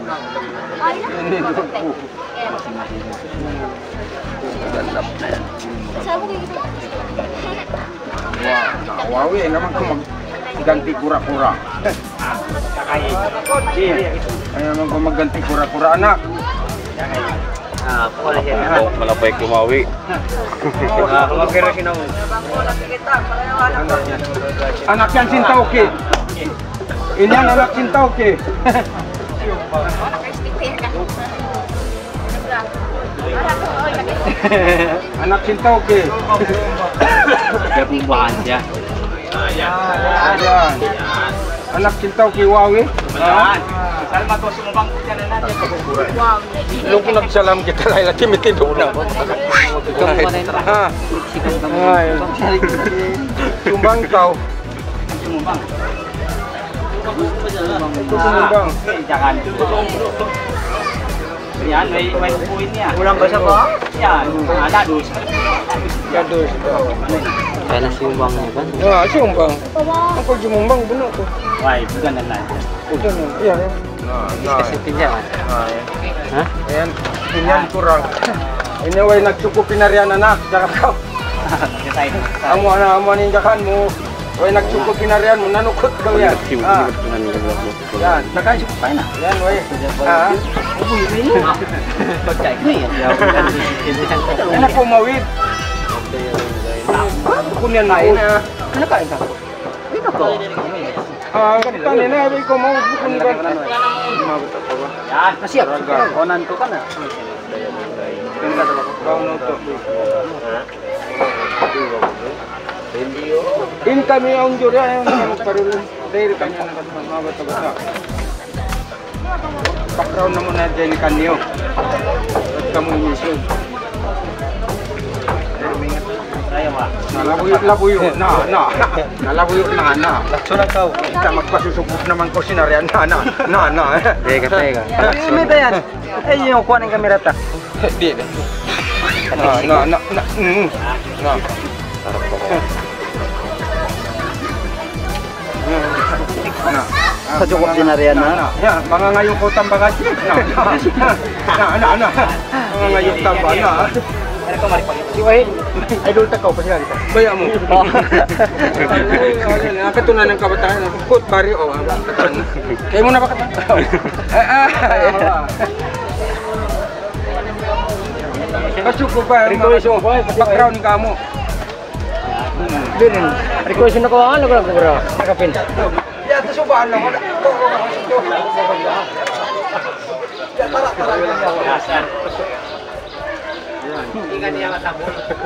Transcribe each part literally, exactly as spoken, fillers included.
Ini dulu. Gandap na yan. Wow, Wawi, naman kung magganti kura-kura. Ay naman kung magganti kura-kura, anak. Malapay kumawi. Anak yan Sintauke. Ini yang anak Sintauke. Anak Sintauke. Dia pembuahan ya. Anak Sintauke Wawi. Salma to sumubang diyan na natin. Nung nagsalam kita ay lati mitido na. Ha. Ay. Sumbang kau. Sumubang. Sumbang. Jangan. Yan, may may bukuin niya. Ulang basa ba? Yan, ada dus. Ya dus. Kaya na sumbang niya kan? Ya, sumbang. Ako jumumbang buno ko. Why, bukan na natin. Udah nih. Iya ya. Nah, nah. Kasi pinjaman. Nah, ya. Hah? Ayan, pinyan kurang. Ini way nagcukupi na riyan anak, jangan kau. Amo na amo ninjakan mo. Way nagcukupi na riyan mo nanukot daw yan. Ah. Yan, nakaisip pa na. Yan way. Ah. Uy, ini. Pagkay ko yan. Ano po mawid? Kunyan na ina. Ano kain ka? Ito ko. Ah, kanina ay ko mawid kun ba? Mawid ako ba? Yan, nasiyak. Konan ko kana. Ganda daw ako. Bawo no to. In kami ang juri ay magkaroon. Dahil kanya na mawid ako sa. Background na muna dyan kanyo. At kamu iso. Nalabuyot-labuyot na, na. Nalabuyot na, na. Sulat kau. Kita magpasusubok naman ko sinarian na, na, na, na. Teka, teka. May bayan. Eh, yung kuha ng kamera ta. Di, di. Na, na, na, na. Na. Na. Sa cukup sinarian na. Ya, mga ngayong ko tambangan. Na, na, na, na. Mga ngayong tambang na. Ano ko mari pagi? Si Wahid. Idol ta kau pa siya dito. Baya mo. Nakatunan ng kabataan. Kut bari o. Kaya mo na ba kata? Kasuko ba? Background ka mo. Din. Request na ko ano ko lang bro. Nakapin. Ya, ito subahan lang. Ingat niya matabo.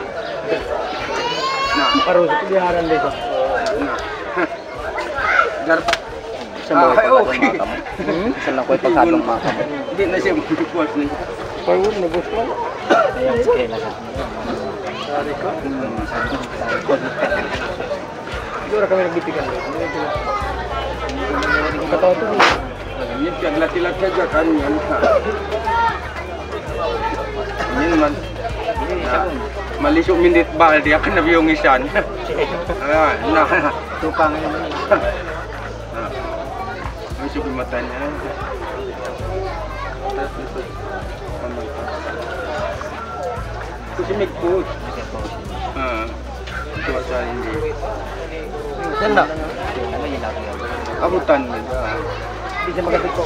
Nah, Parus itu biaran dito. nah. Gar. Semua Ay, okay. Senang ko ipaghalong mga kamo. Hindi na siya magkukuwas na. Pagod na gusto mo. Ayan, sige lang. Sorry ko. Siguro kami nagbibigan. Katawa to. Yan kaya lati-lati aja kan yan. Ini naman. Malisok minit bal dia kan nabiyong isan. Ah, nah. Tukang ini. Masuk di matanya. Kusimik put. Ah. Cuaca ini. Senda. Abutan juga. Bisa magalit ko.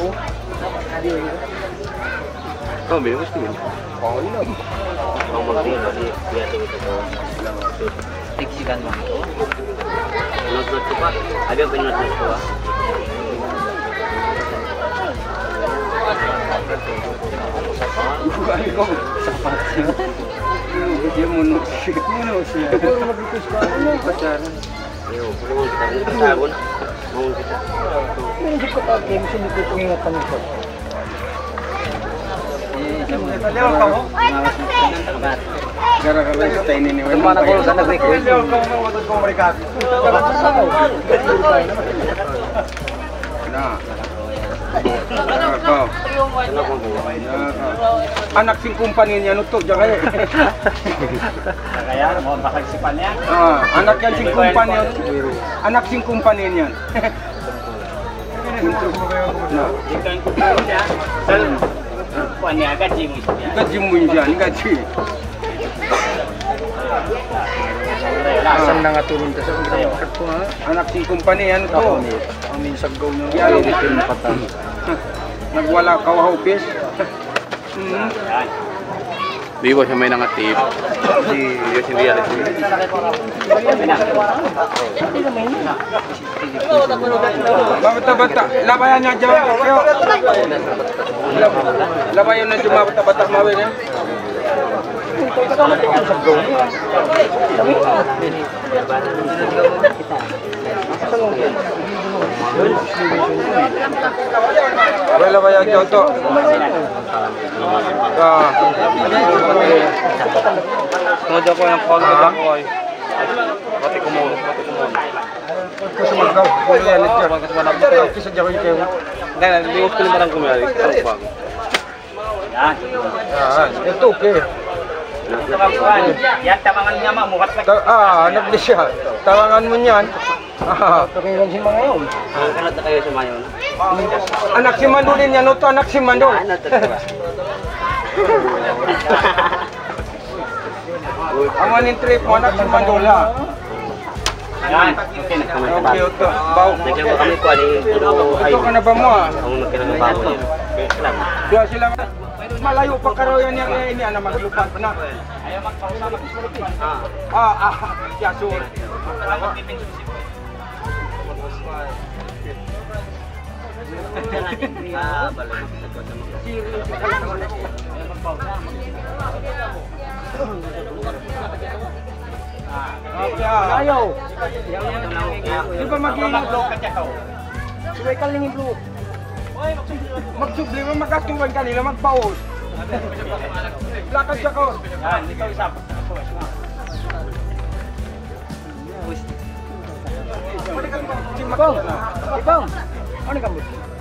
Oh, beli mesti. Oh, ini. Ang magdino di biasa ito ko. Tiksikan mo ito. Pinot-not ko pa. Abi ang pinot-not ko ah. Bukan kok sapat sih. Dia munuk sih. Munuk sih. Kalau magitus ka ano pacaran. Yo, perlu kita bertahun. Mau kita. Ini juga pakai mesin itu pengingatan ko. Gara-gara kita ini nih. Kemana kalau sana request? Nah. Kau. Anak sing kumpanin niya nutok jangan ya. Kaya mau bakal sipannya. Ah, anak yang sing kumpanin. Anak sing kumpanin niya. Ikan kumpul ya. Kuan niya gaji mo siya. Gaji mo yan, gaji. Asam na nga tulong ka sa mga ko ha. Anak si kumpani, ano to? Amin saggaw niya. Yalo. Patang. Nagwala kawahupis. Hmm. Di ba siya may nangatip? Di ba siya hindi alis niya? Bata-bata, labayan niya dyan. Labayan na dyan bata-bata mawin yan. Wala ba yung joto? Ah. Sengaja ko yung call ka ko ay. Pati kumulong, pati kumulong. Kasi magaw, kung yan ito. Kasi dyan ko yung kayo. Kaya liwag ko naman ang kumari. Tarupang. Yan. Yan, ito okay. Yan tamangan niya mamuhat lagi. Ah, anak di siya. Tawangan mo niyan. Ah, Pakilan si mga yun. Ah, kanat na kayo sa mayon. anak si Mandulin yan, ito anak si Mandul. Ano to? Amanin trip mo, anak si Mandula. Yan. Okay na kami sa Okay, ito. Bau. Nagyan ba kami kuan ni Ito ka na ba mo ah? Ang nagkinang bago niya. Okay, salamat. Kaya sila, malayo pa karo yan yan eh, niya na maglupan pa na. Ayaw magpausama sa sulupin. Ah. Ah, ah, kaya so. Ah, balay. Okay, ah. Ayaw. Di ba mag-iingat? Subay ka lang yung blue. Magsubli mo, magkatuwan kanila, magpaos. Lakad siya ko. Yan, dito isa. Ibang, ibang. Ano ka mo?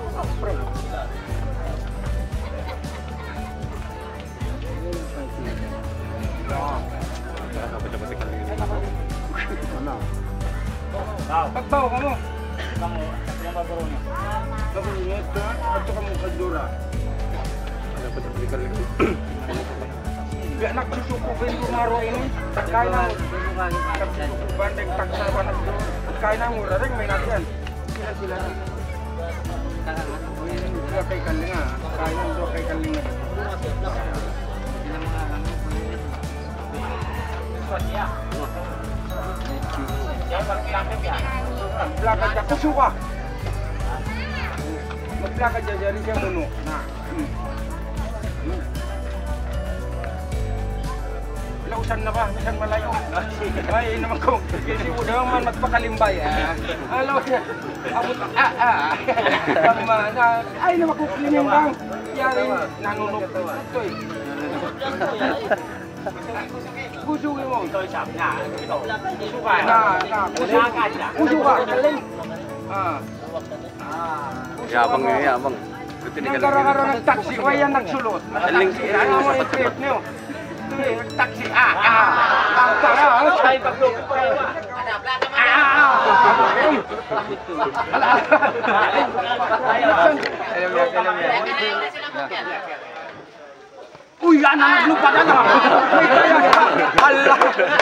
Pagbaw ka mo. Pagbaw ka. Ito ka mo kaldura. Gak nak susukupin kumaro ini. Kaya na bandeng taksa pa na. Kaya na mura rin may natin. Sila sila na. Dua kay kalinga. Kaya na dua kay kalinga. Maglakad ka kusuka. Maglakad ka dyan siya muno. Nah. Lausan na ba? Isang malayo. Ay, naman ko. Kasi mo naman magpakalimbay. Alaw siya. Abot na. Ah, ah. Tama na. Ay, naman ko klining bang. Yari, nanunok. Ito eh. Kusugin mo. Ito isa. Na, ito. Suka. Na, na. Kusug. Kusuga. Kaling. Ah. Yabang nga, yabang. Nang karo-karo nag-taxi, why yan nagsulot? Ano mo yung trip niyo? Taxi, ah, ah, ang tara, Ay, paglup. Uy, yan ang naglupa ka na. May kaya ka. Allah.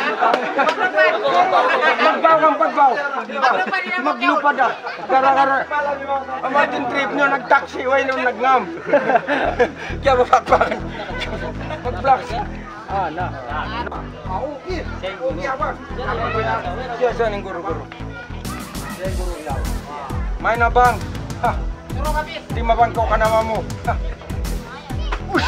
Magbaw kang pagbaw. Maglupa na. Kara-kara. Ang ating trip nyo, nag-taxi, way nung nag-ngam. Kaya mapagpakan. Mag-flax. Ah, na. Ah, okay. Okay, abang. Siya saan yung guru-guru? Siya yung guru ilaw. May na bang? Ha. Di mabangkaw ka naman mo. Ha. Ush!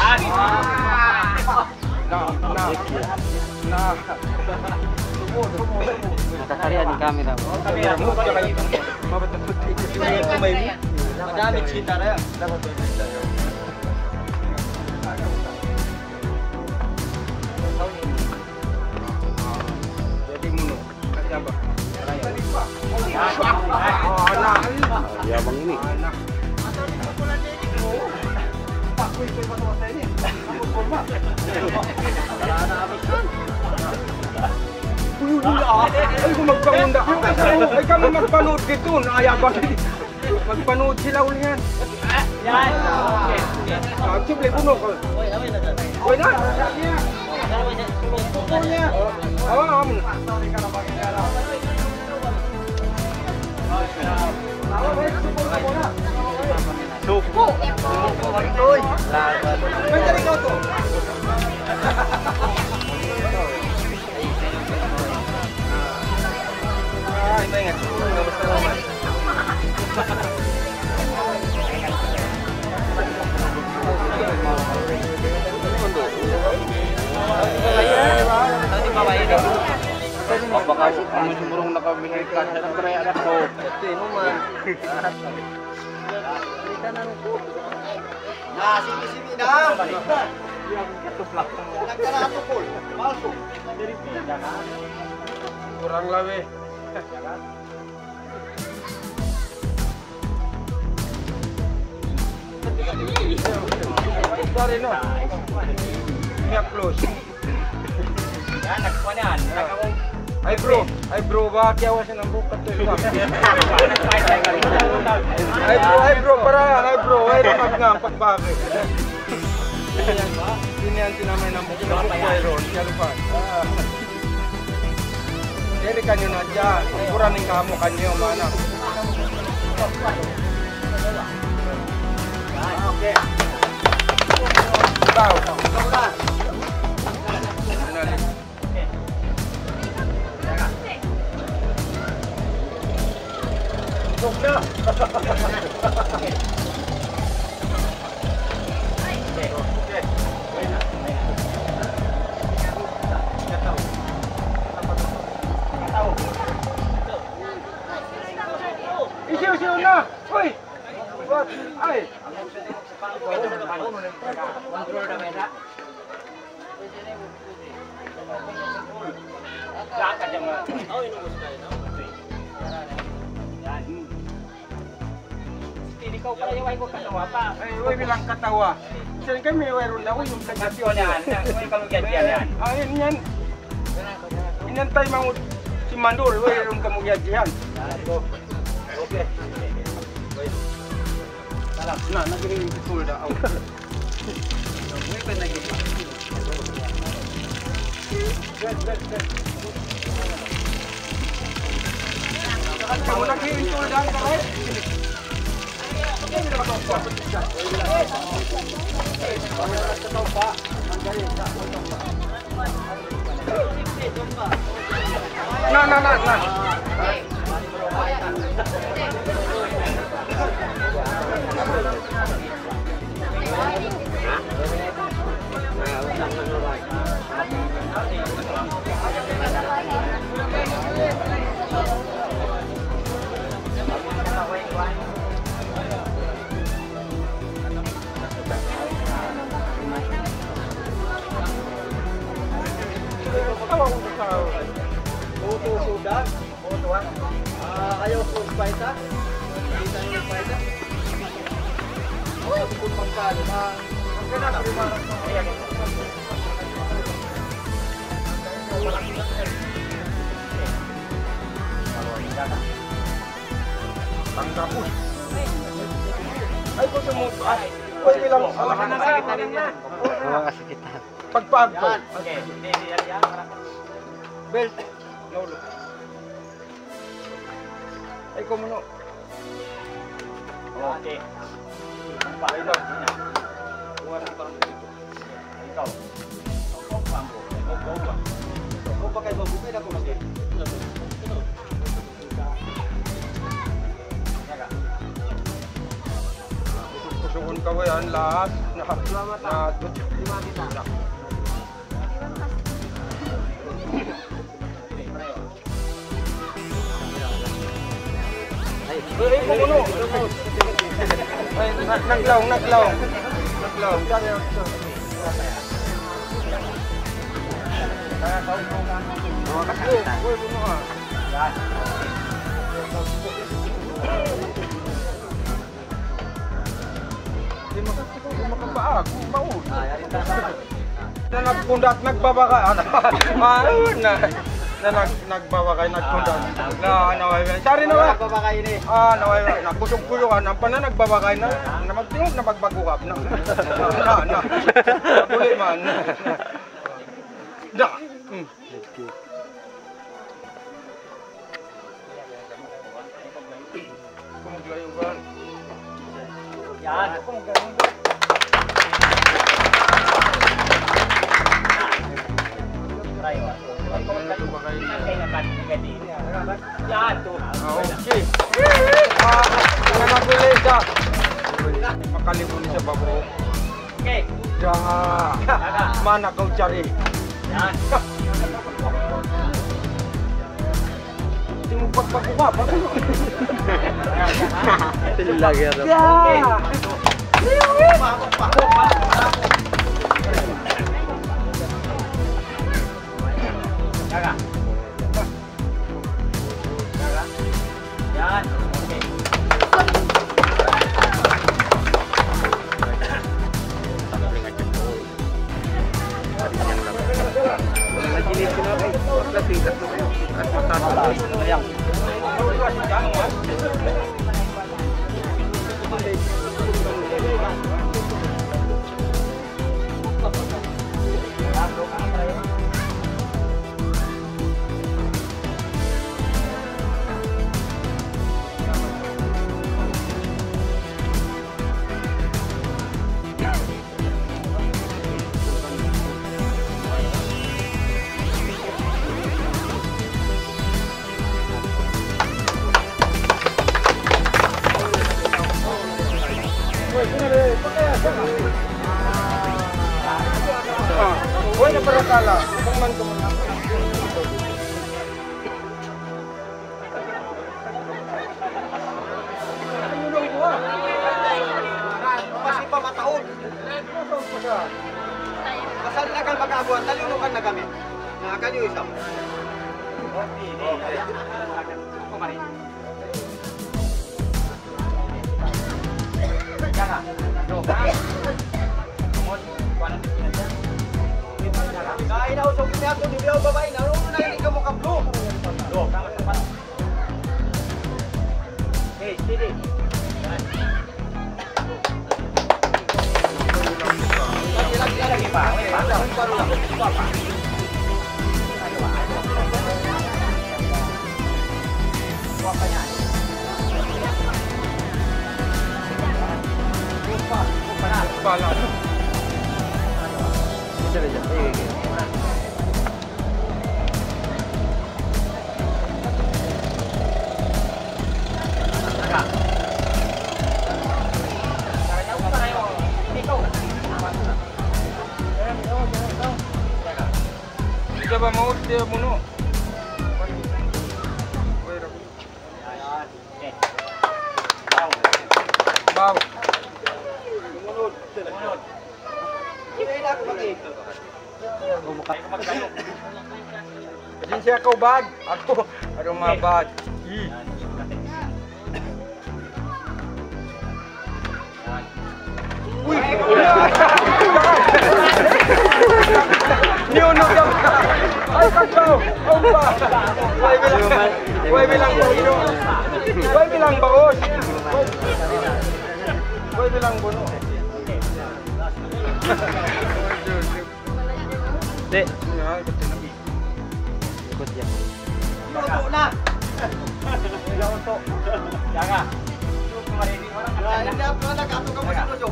Na, na, na. Sumo, sumo, sumo. Nakakarian yung camera mo. Kamera mo, tsaka yung mabatat-batat. Madami chita na yan. Jadi muno. Kasi apa? Oh, anak. Yabang ini. Anak. Ay, kung magpangunda. Ay, kami magpanood dito. Naayabang. Magpanood sila ulihan. Yan. Ah, simple puno ko. Uy na. Awa, awa. Suko. Oy. May dari ko to. Ay, may nga. Basta naman. Baka sumurong nakabihit ka siya ng kaya anak ko. Sino man? Ah, sige-sige na. Nagkaratukol. Malso. Kurang lawi. Sorry no. Miyak close. Yan, nagkuha niyan. Nagkakong Ay bro, ay bro, bakit yawa siya ng bukat to iba? Ay bro, ay bro, para, ay bro, ay ramag nga ang pagbagi. Sini yan sinamay ng bukat ng bukwero, siya lupa. Dili kanyo na dyan, pura ning kamo kanyo, mana. Okay. Ikaw. Isiw-siw na! Uy! What? Ay! Ikaw pala yung ay ko katawa pa. Ay, uy, bilang katawa. Saan kami, mayroon na, uy, yung Nasyon yan. Uy, kamugyan yan. Ayun yan. Inantay mga si Mandul, uy, yung kamugyan yan. Okay. Na, nagiling yung pitul na. Uy, pa nagiging. Good, good, good. Kamu nagiling pitul na, karay? Na, na, na, na. Buto sudah, buto ah. Ayaw po spaita. Kita niyo spaita. Oh, kung pangkano na. Ang kana na rin mga. Ayan. Pangkapus. Ay, kung sumuto. Ay, pwede lang. Baka nasakitan ninyo. Pagpag to. Okay, hindi yan yan. Belt. Lolo. Ay, kumuno. Okay. Ay, lang. Ikaw. Ang pambo. Kung pa kayo mabukay na kumagay. Kusugon ka yan, lahat. Salamat na. Lima kita. Ay, kumuno. Ay, naglaw, naglaw. Naglaw. Kaya kau kau kan. Oh, kasih. Woi, bunuh ah. Yan. Di makasih ko makabaag, maud. Ah, yarin ta. Na nagpundat nagbabaka. Ano na. na nag nagbawa kay nagkundan. Na naway. Sari na ba? Nagbawa kayo ni. Ah, naway. Nakusog-kusugan ang pana nagbawa kay na na magtingog na magbagukap na. Na na. Duli man. Da. Kumuglayo ba? Yan. Yan tuh. Okay. Ah, kana pili siya. Makalibon siya babo. Okay. Jangan. Mana kau cari? Yan. Tingog pagpagukap. Lagi ada. Ya. Jaga. Jaga. Yan. Okay. Huwag na para kala. Pagman ko muna. Kasi pa mataon. Kasal na kang mag-abuan, talinukan na kami. Nakakan yung isang. Kain ako sa pinato, di ba babae? Naroon na hindi ka mo kaplo. Okay, steady. Lagi lagi Pak. Baru lah. Apa? Kuapanya. Lupa, lupa lah. Bala. Bisa aja. Iya, iya. Tidak ba mau dia muno. Baw. Din siya kau bad. Ako, ano mabad. Ih. Uy. Niuno ka. Ay, kakaw. Oh ba. Way bilang. Way bilang buno. Way bilang baos. Way bilang buno. Dek, Ya, betul. ikut ya. Luto na. Tidak untuk. Jaga. Itu kemarin di orang Nah, hindi ako nag-ato ka mo sa tusok.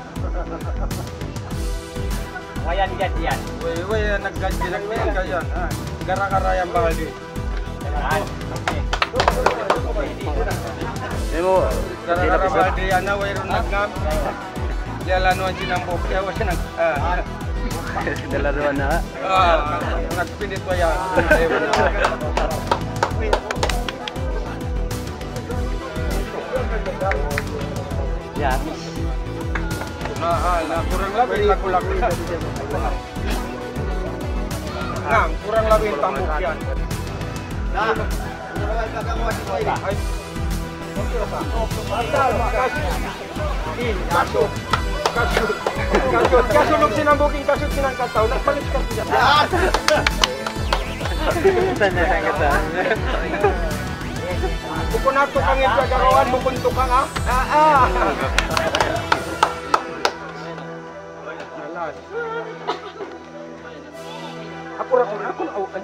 Wayan janjian. Way way naggajilag na kayan. Ah, gara-gara yang bakal di. Jangan. Oke. Emo, Gara-gara bakal di ana way ron nagnam. Dia lanuan sinambok ya way nag. Ah. dalawa na. Ah, nagpinit wa ya. Ya. Nah, ah, nah, kurang lebih laku-laku. Nah, kurang lebih tambuk yan. Na. Ano ba mo si Koy? Ay. Kasut. Kasut. Kasut. Kasulog sinambuking kasut sinangkataw. Nagpalit ka siya. Yan. Bukon nato kang ipagarawan, bukon to kang ha? Ah, ah. Nalas. Ako ra ko na, ako na awan.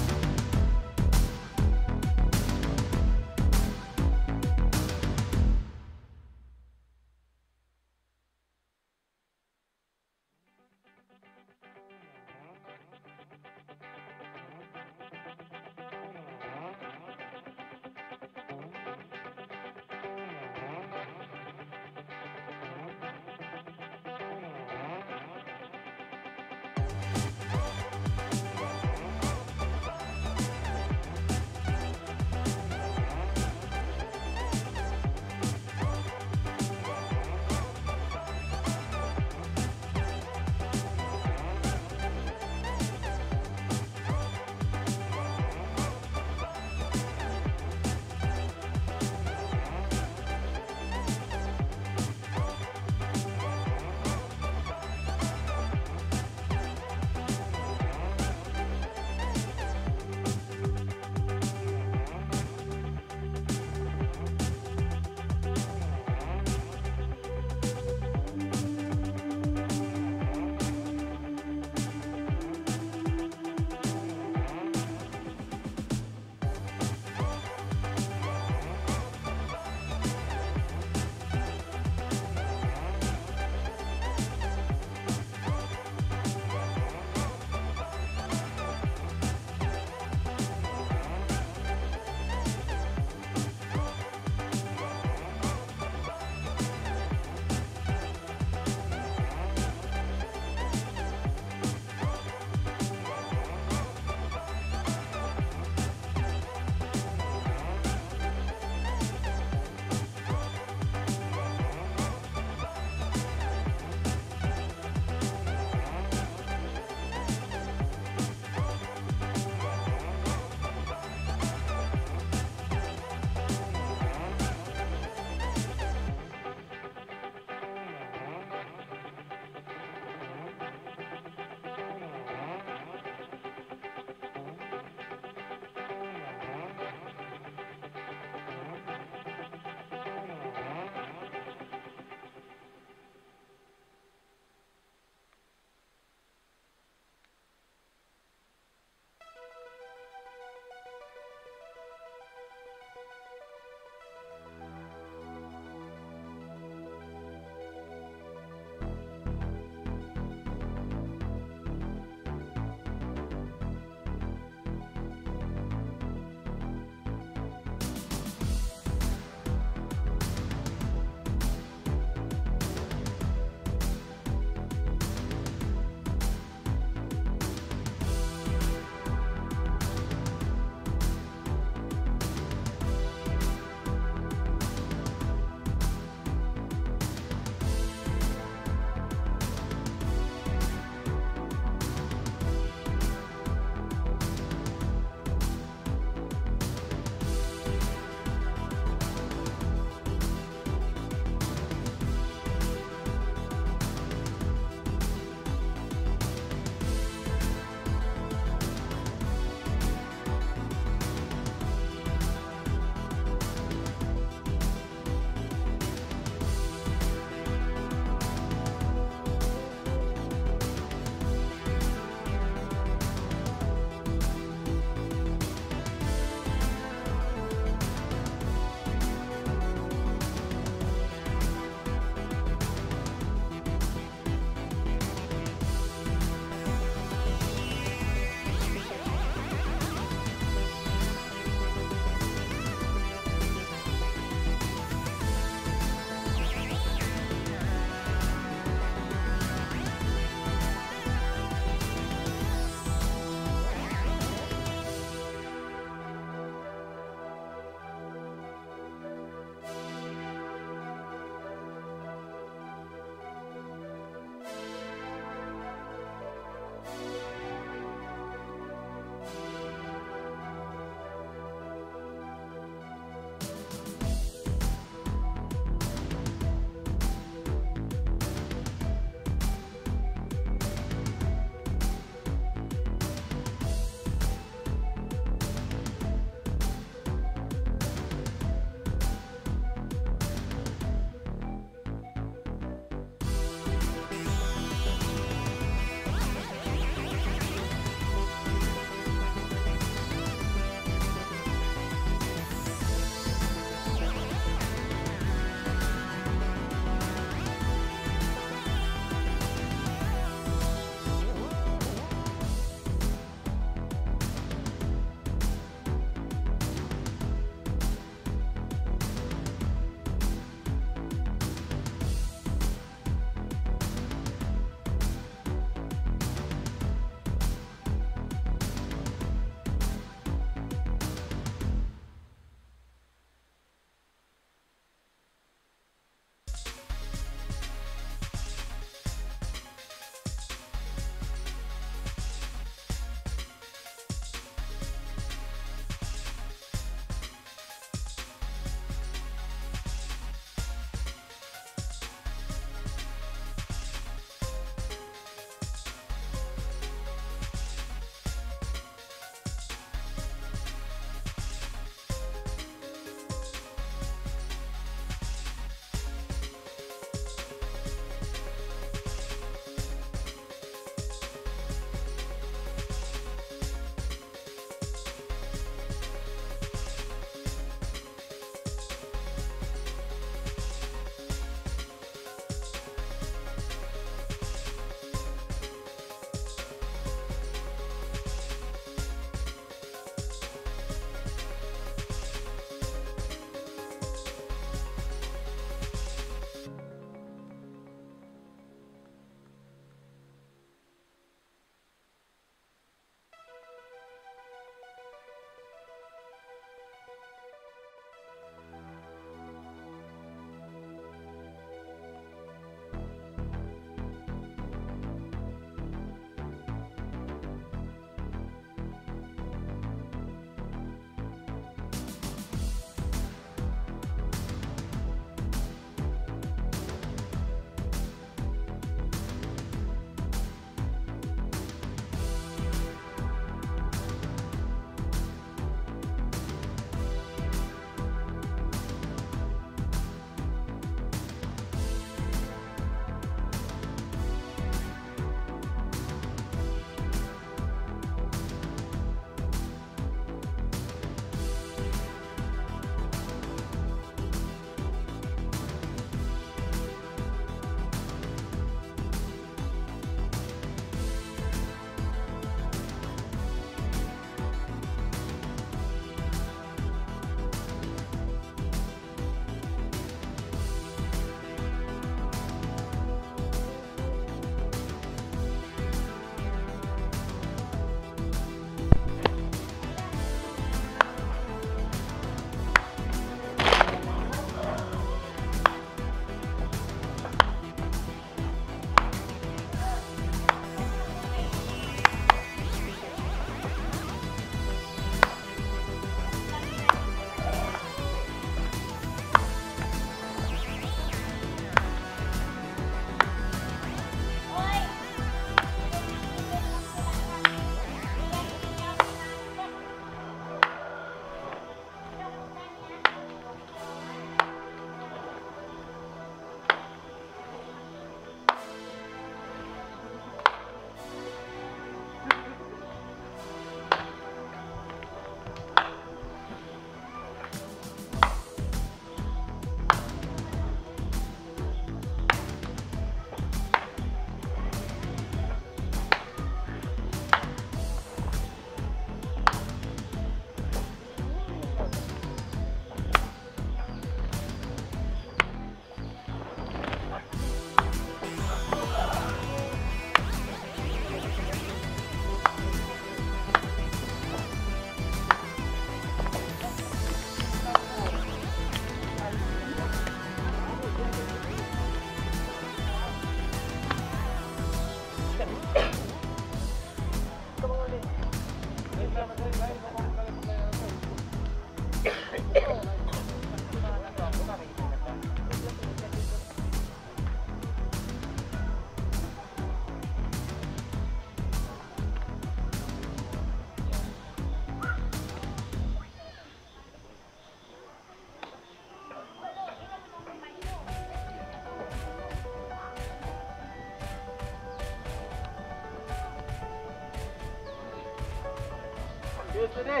Yesterday.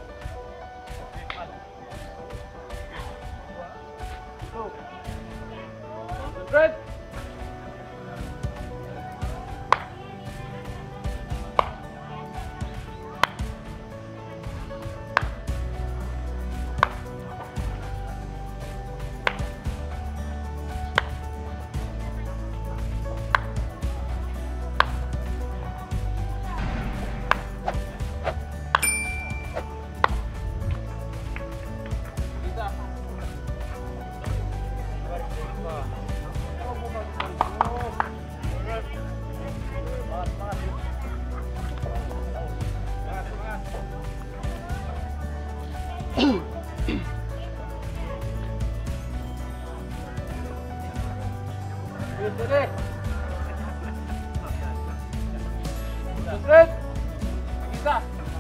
Go. Concentrate. Yesterday. Concentrate. Kita.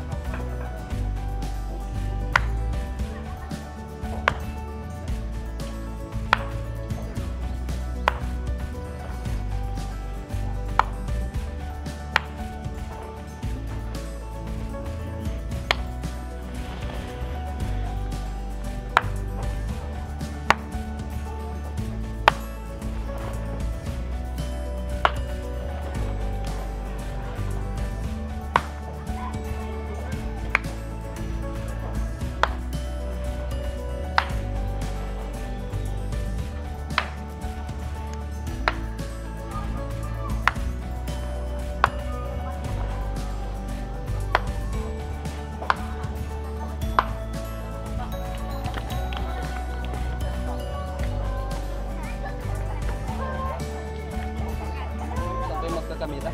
Kamera.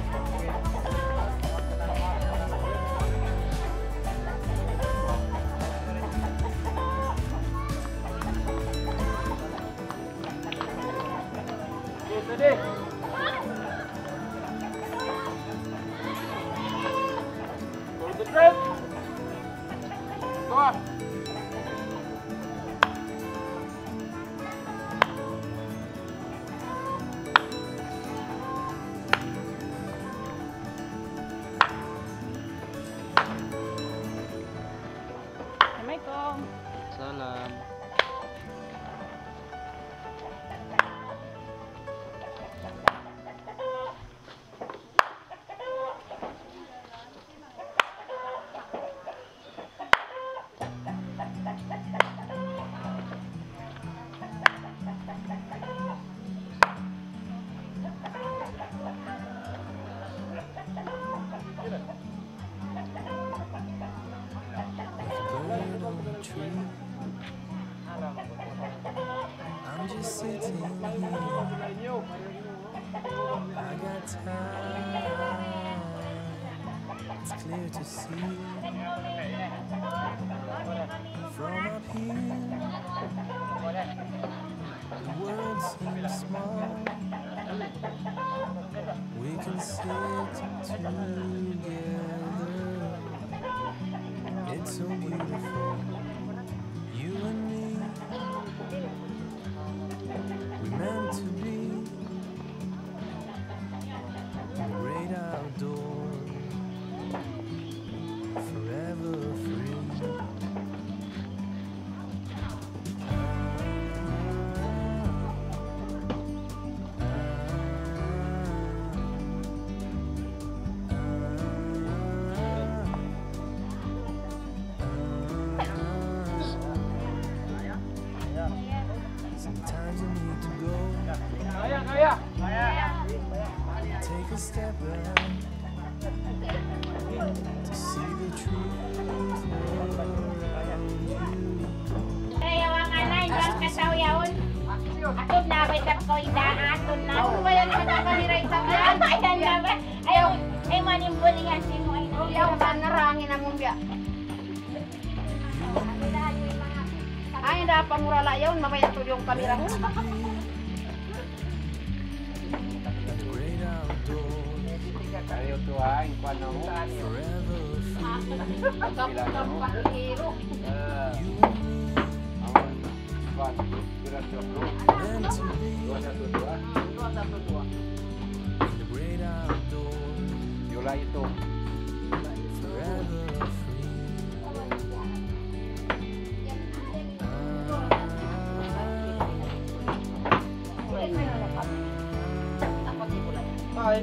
Yesterday. Concentrate. Go on. Assalamualaikum. Salam. I'm just sitting here. I got time. It's clear to see from up here. The world seems small. We can sit together. It's so beautiful. You and me. We meant to be the great outdoors, forever free. Sometimes you need to go. Kaya, kaya. Take a step back to see the truth around you. Kayawangan na, yung kasaw yaon. Atod na, may ko idaan. Atod na. Ano ba yan? Ano ba ni Ray sa kaya? Ayan na ba? Ayaw, ay manimbulingan si mo. Ayaw, ba narangin na mong biya. ada pamurala yaon mamaya to yung kamera mo. great outdoors, Kayo to ha, yung kwan na mo. Kapag hero. Awan, kwan, kira to bro. meant to be Dua satu dua. Dua satu dua. in the great outdoors, Yola itu. forever free. Hai.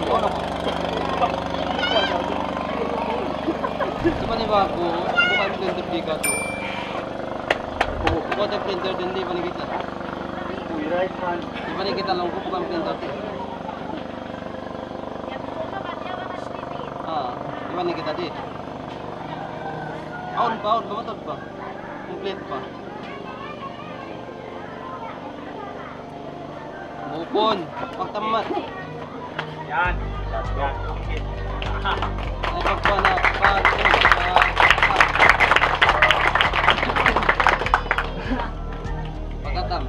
Cuma nih ba ako, bukan printer di ka to. Bukan ada printer din di ba ni kita? Di ba ni kita lang ko bukan printer. Ah, di ba ni kita di? Aun pa, aun ba ba? Complete pa. Mupon, pagtamat. Yan. Yan. Ay pagpa na pag pagkatam.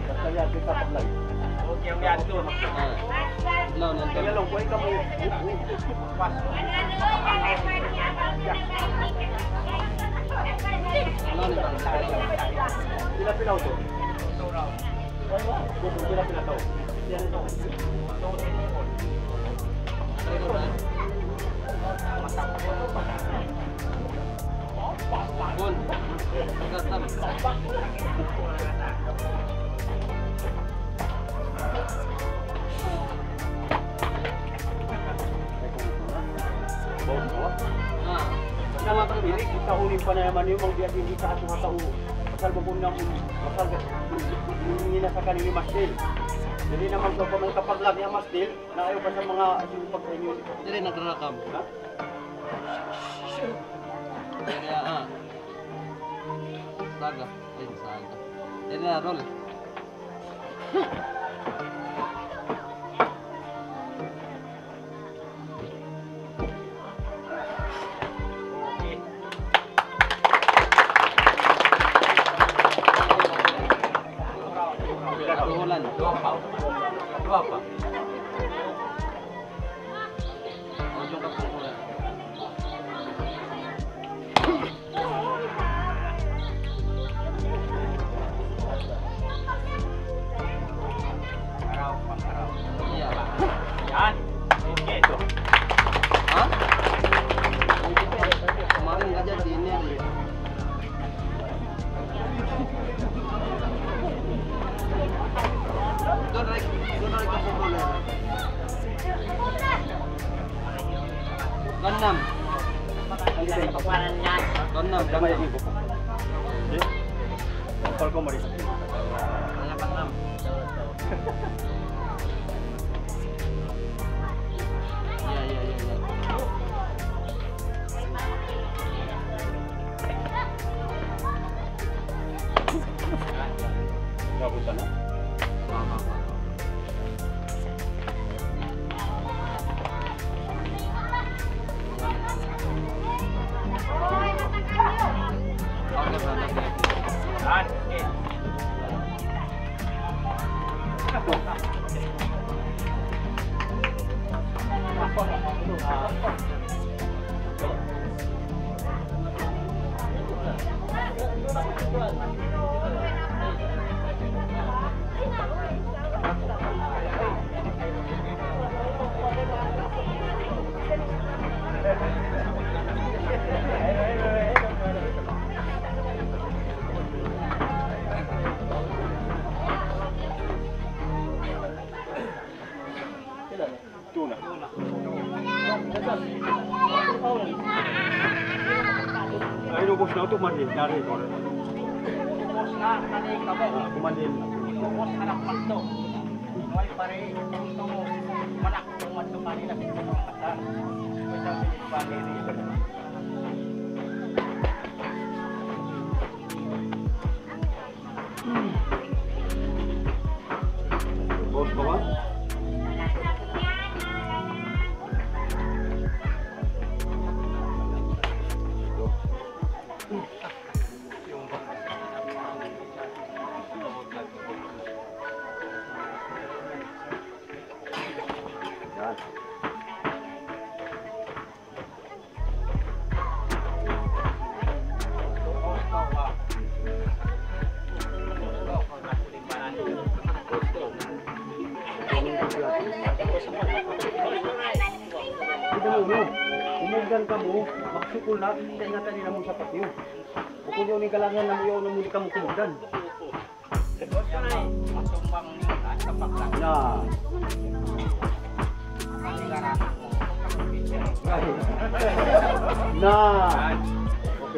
Okay, ang yan doon. Law na Kaya lang, kuhay ka mo. law na Pila pilaw to? Pila pila to? Pun, pagkatam. Ah, Nama pemilih kita ulim pa na naman yung mga biyak hindi sa atong hatao. Pasal mo po na pasal hindi na sa kanili mastil. Jadi naman ko pa mga kapaglag niya mastil na ayaw pa sa mga asipag sa inyo. dili nagrakam. Ha? Kaya ah. Saga, ay saga. Dili na roll. Tuhulan. Dua pa. Dua pa. Ujung ka pukulan. Iya. Yan. Okay to. Ha? Kemarin nggak jadi ini. Doon rin, doon rin ka pukulan. Ganam. Ganam, Damay ganam. ibo. Okay. Kapal ko mari. Anak ganam. Iya, iya, iya, iya. Gabutan na. Mama, mama. Oke, berangkat ya. Yan. Okay. Tuna. Ay, nubos na ito, manil. Dari ko rin. Bos na, kani ka ba? Kumanil. Bos ka na kumanto. May pare, ito mo, manak, kumanto kanina, ito mo kata. Ito mo pare. Bos ka ba? Yan. Kita mo, umugdan ka mo, magsukul na, ingatan nila mo sa patio. Bukod yun yung kalangan na mo yun, muli ka mo kumugdan. Na. Nah. Oke.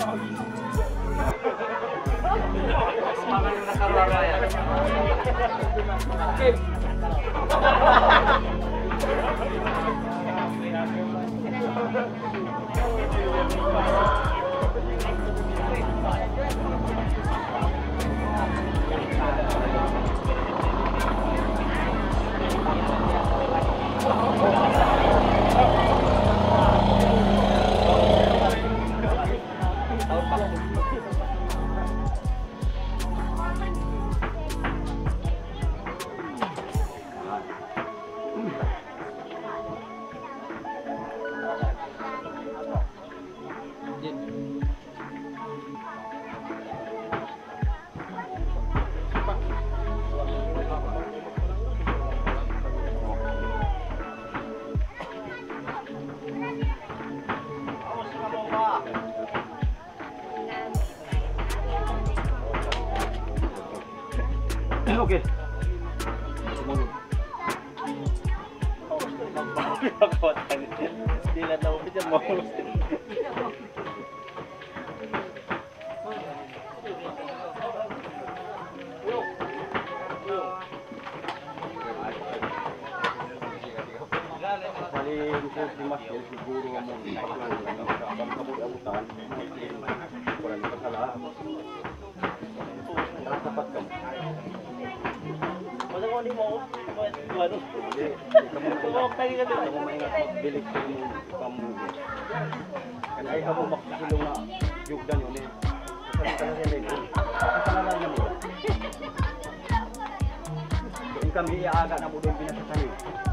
Oke. Tidak tahu aja mau. Paling Dimas siguro mo ang kabut-abutan. Wala na kasalahan. Dapat ka. Masa ko di mo ano? Kamu tadi kan Kamu maingat magbilik sa imong pamugi. Kan ay habo makasilo nga yugdan yun eh. Kasalanan niya din. Kasalanan niya mo. Kung kami iaaga na mo doon pinasasali.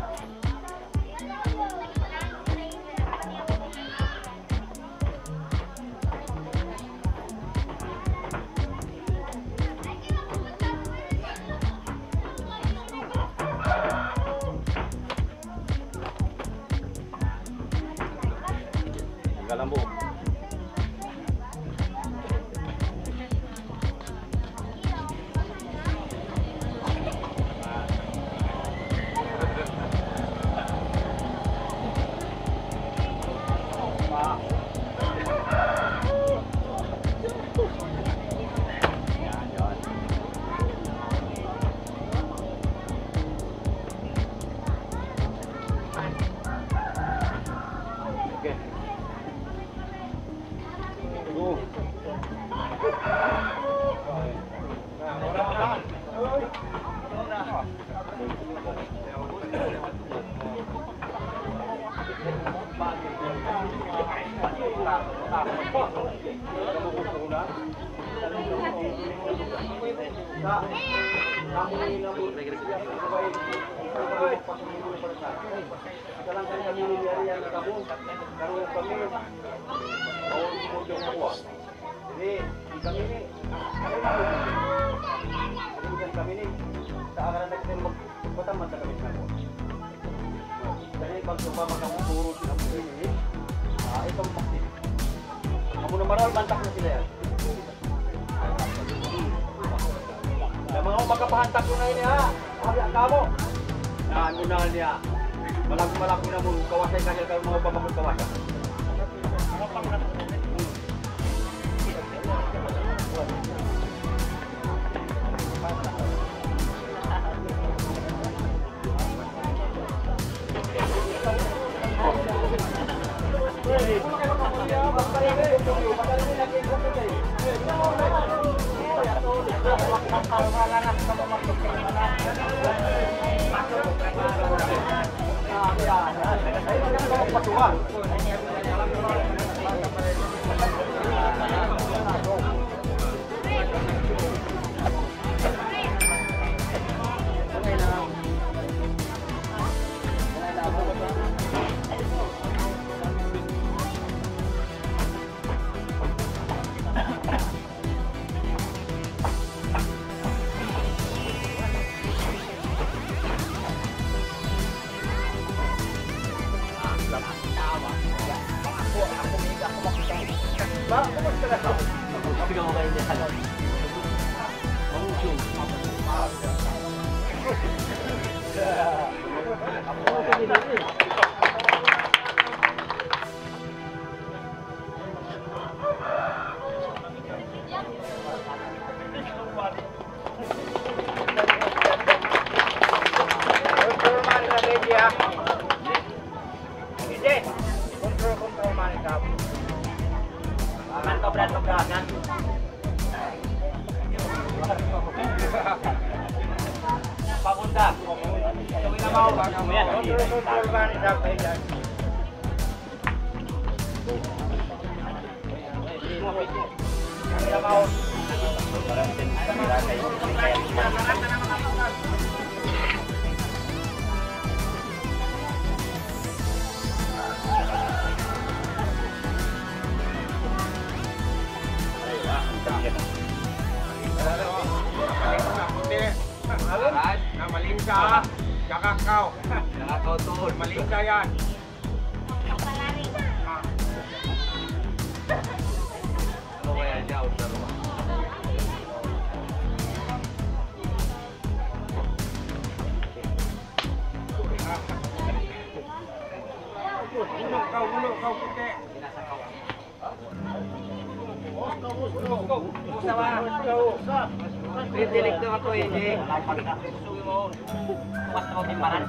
Galambo. Jadi kami ini kami ini seakan-akan kita kota mata kami semua. Jadi kalau coba kamu turun kamu ini, ah itu pasti. Kamu nomor bantak na sila yan. Yang mau makapahantak ko na ini ha. Habyak kamu. Nah, gunal niya. Malaki-malaki na mo kawasay kanya kayo mga pamagod kawasay. Malingka, kakakaw. Kakakaw tol, malingka yan. Palari. Ano kaya siya? Bulok kau, bulok kau puti. Didilig daw ako eh, Jay. Sugi mo. Mas na timbaran.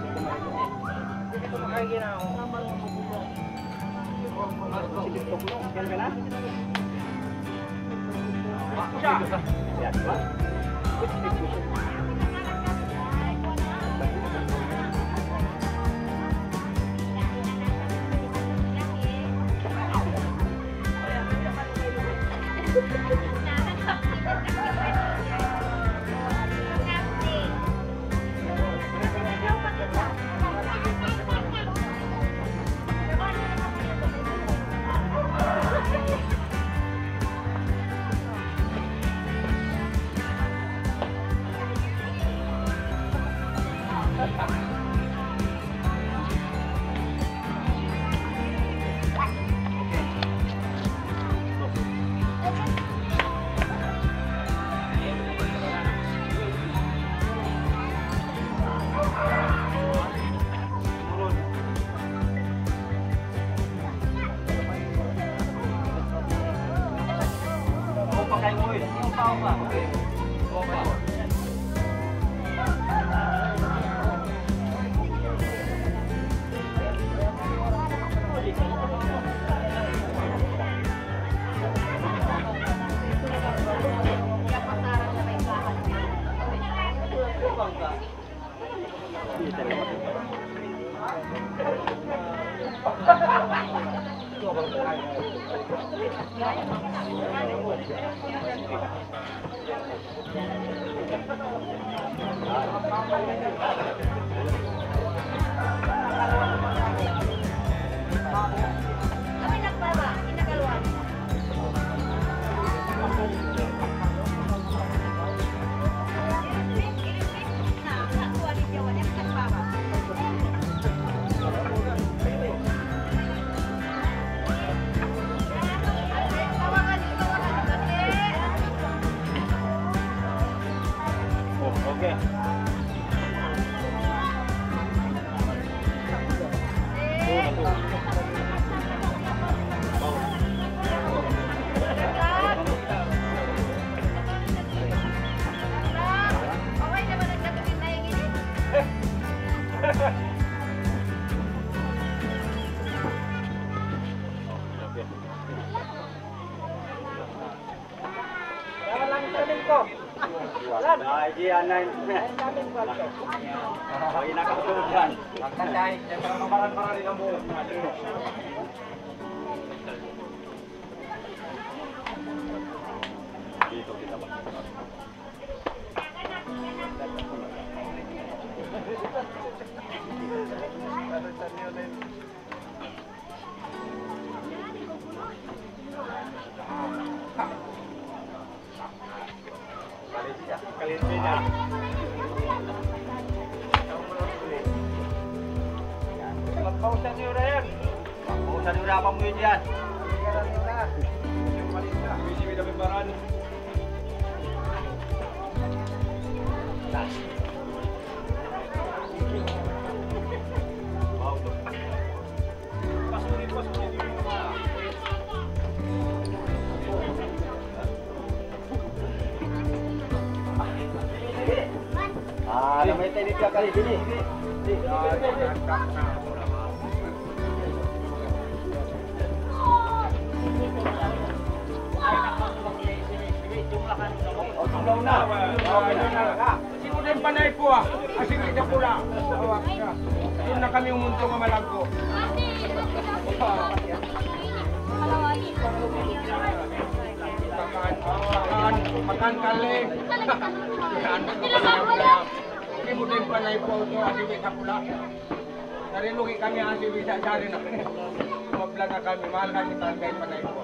Pausan niyo na yan. Pausan niyo na apa mo yun yan. Bisi may dami baran. Pasukin, pasukin. Ah, may tenis ka kali sini. din panay po ah. Asing kita pula. Awak ka. Doon na kami umunto ng malanggo. Makan, makan, makan kaling. Ini mo din panay po ito. Asing kita pula. Narilugi kami asing bisa cari na. Mabla na kami. Mahal kasi tangay panay po.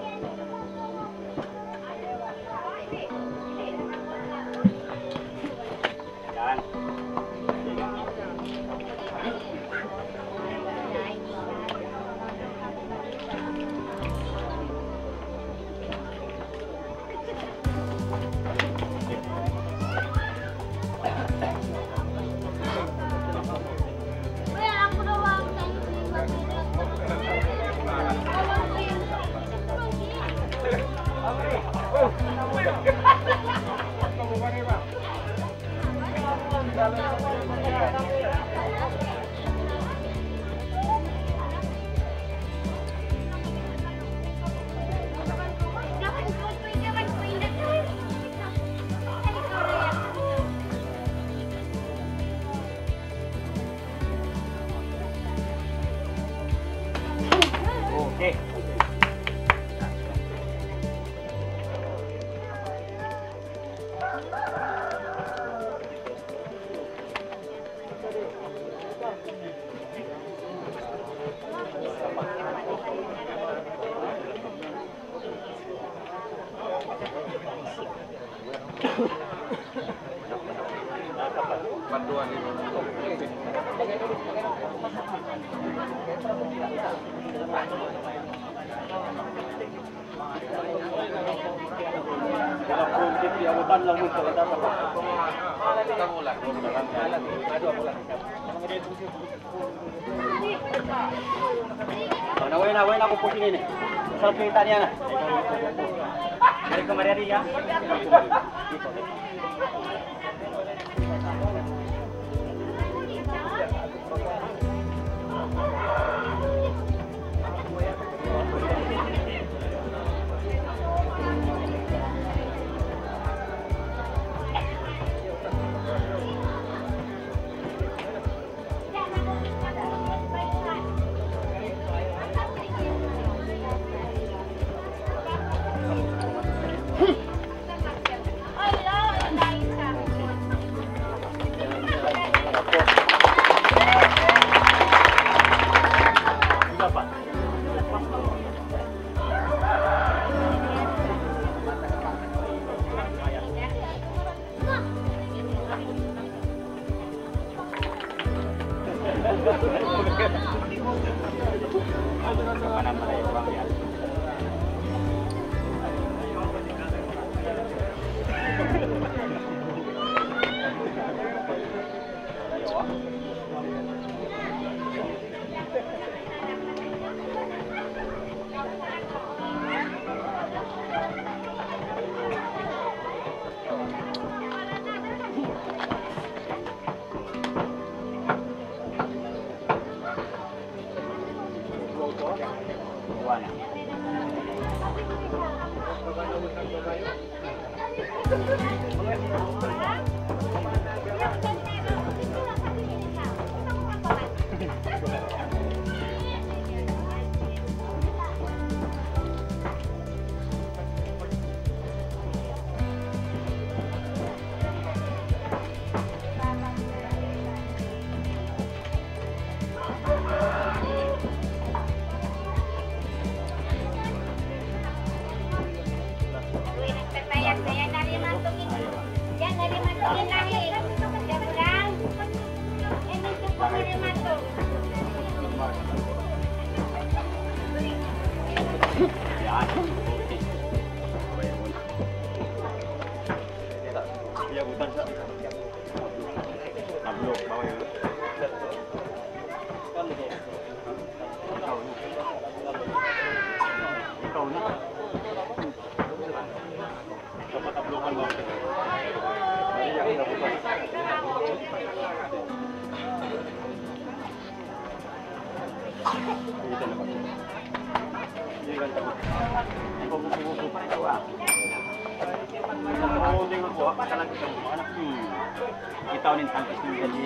Nawin na, nawin ako po sinin eh. Sa kita niya na. Dari kemarin dia. Holding ako, talaga sa mga anak. Itaw nin tangkis ng gaji.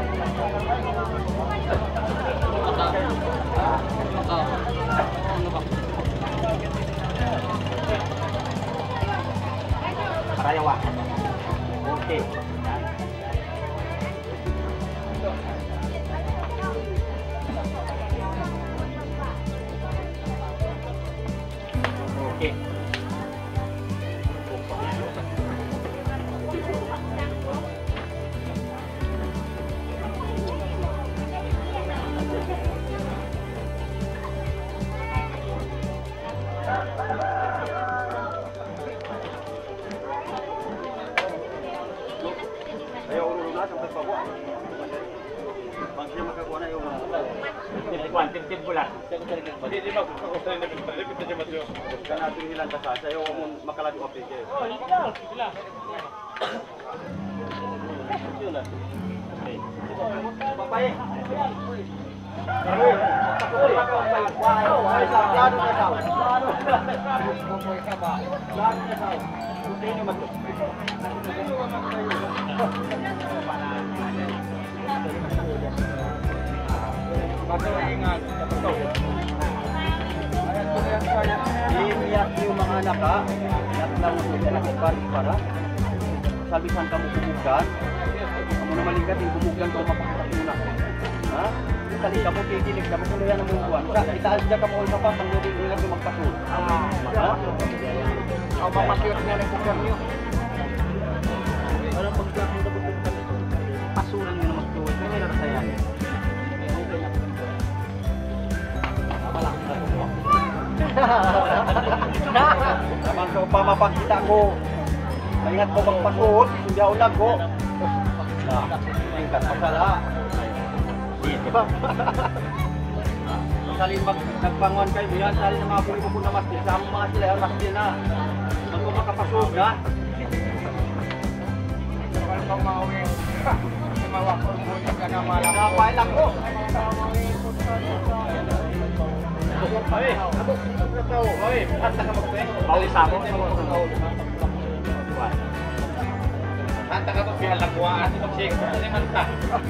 Ah, ano ba? Parayawa. Okay. Okay. Tim bulan. Hindi di ba gusto ko na bibalik kita jam tujuh. Kana natin hilang basa. Sayo mo makalagi office eh. Oh, sila. Sila. Sila. Okay. Papaye. Ingat. Iniyak yung mga anak ha. Iyak lang mo sila nakipar para. Sabihan kamu bubugan. Kamu na malingkat yung bubugan kau mapakatuna. Ha? Kali kamu kikinig kamu kuliah ng mungkuan. Sa kita aja kamu ulsa pa pang hindi ingat yung magpasul. Ha? Ang mamakiyot niya ng bubugan niyo. Parang pagkat mo na bubugan. Pasulan niyo na magtuwid. May narasayan. Naman ko pa mapakita ko. Ingat ko magpasuot, hindi ako lago. Nah, tingkat pasala. Di ba? Salin mag nagbangon kayo yan, salin na mga puli mo po na masjid. Sama mga sila yung masjid na. Mag ko makapasuot na. Kalau kau mau mawa ko mo ka na malam. Napay lang ko. Oy, ako tahu. Oy, hasta ka magpe. Bawi sa mo. Hanta ka to biya lagwaan mo check ni manta.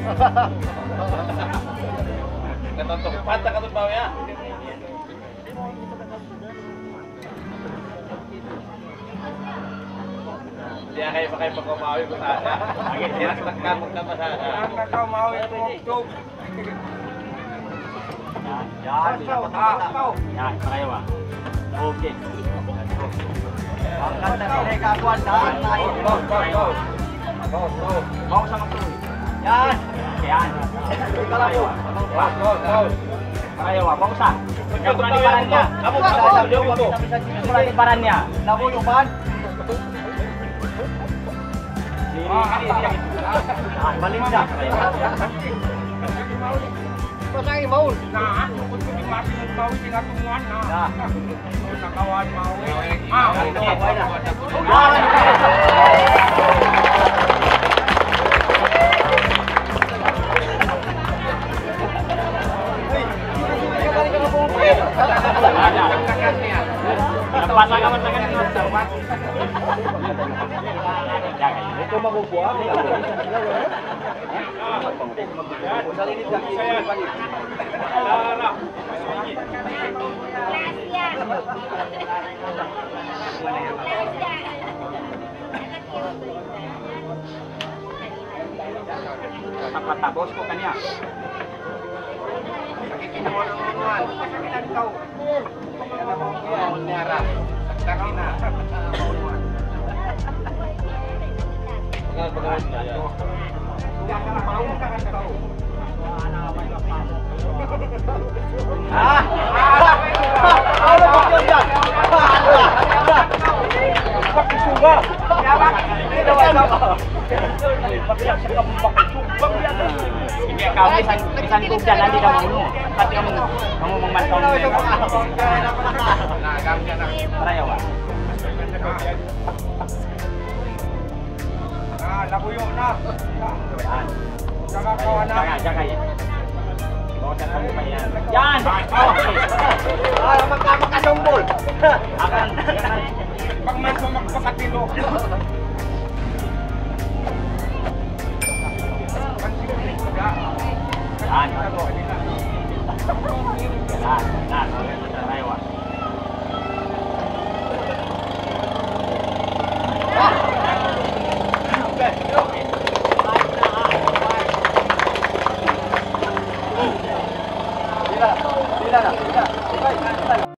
Katontok hanta ka to bawi ya. Dia kayak pakai pengomawin ko sa. Agit dia tekan ka pa sa. Ang kau mau itu. Yan, yan, yan, parayawa. Okay. Ang ganda nila ikakuan daan tayo. Go, go, go. Go, go. Mau sama tuloy. Yan. Yan. Parayawa. Go, go, go. Parayawa, mau sa. Yang berani parannya. Kamu bisa bisa berani parannya. Labo yung pan. Ini ini ini. Ah, balik siya. Pasay maul. Na, kung kung di masin ng maul di natumuan na. Nah. Nakawan maul. Ah, Ito, okay. okay na. Lepas lang naman sa ganito. Ito makukuha. Salinit ka. Tapos ko kanya. Ah! Ano ba yun yan? Pakisuga! Hindi ka kami isang kubyan, hindi ka mamuno. Pati ka mga mamantau na yun. Parayawa. Ah, labuyo na. Jaga kawan na. Jaga, jaga yan. Bawa sa tayo pa yan. Yan! Okay. Ah, magkamakasumbol. Akan. Pag man mo magpakatilo. Yan. Yan. Yan. Parayawa.